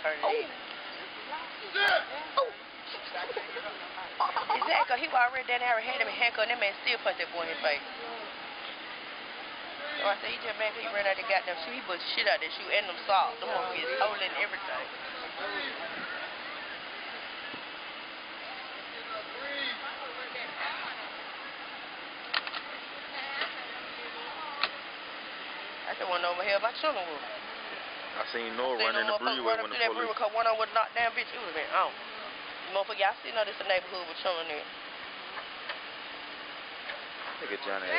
turn it. Oh. Exactly. He was already down there had him handcuffed. That man still punched that boy in his face. So I said, he just mad because he ran out the goddamn shoe. He put shit out that shoe and them socks. Them motherfuckers holding and everything. I just went over here by children with him. I seen Noah running in the breezeway when the police. Because one of them was knocked down, bitch. It would have been on. Motherfucker, y'all still know this a neighborhood with children in it. Look at Johnny.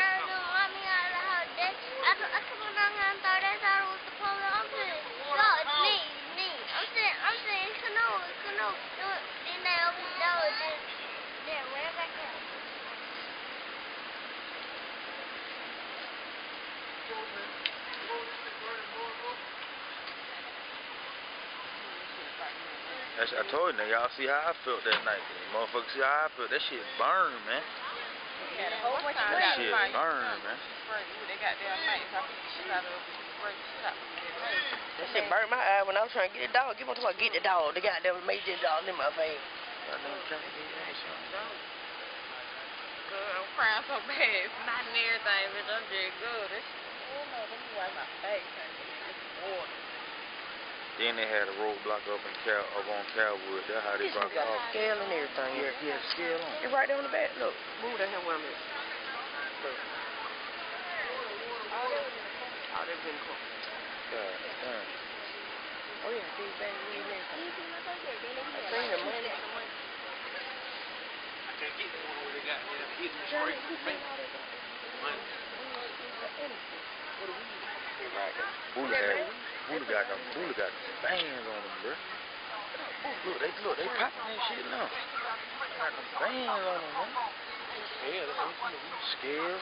I come on down here and thought that was the police. I'm saying, no, it's me. I'm saying, canoe. Then they opened the door and then ran back out. I told you, y'all see how I felt that night. Motherfuckers see how I felt. That shit burned, man. Yeah, the whole bunch of that shit burned, man. They got their mates. I beat the shit out of them. That shit burned my eye when I was trying to get the dog. Get the dog. They got them made this dog in my face. Good, I'm crying so bad. It's not in everything, but I'm just good. This shit, oh no, let me wipe my face. It's water. Then they had a roadblock up on Calwood. That's how they blocked off. Scale and everything. Yeah, scale on. It's right there on the back. Look, move that here where I'm at. Look. Oh, they've been cool. God damn. Oh yeah, these bags we in there. I seen them money. I can't get the one where they got there. Hit me straight in the face. Money. What are we? Boola got bands on them, bro. Look, they popping that shit now. They got them bands on them, man. Scales.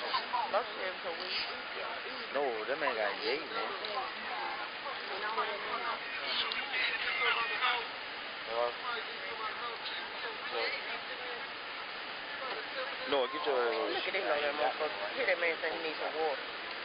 No, that man got yay, man. No, get your ass over. Look at this little motherfucker. Hear that man say he needs some water.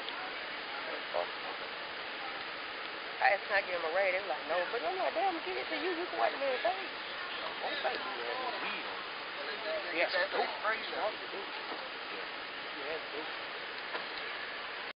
I asked him to give him a rag. They was like, no. But I'm like, damn, give it to you. You can wipe the man's face. I don't think he had no weed on him. He had some dope. He had dope.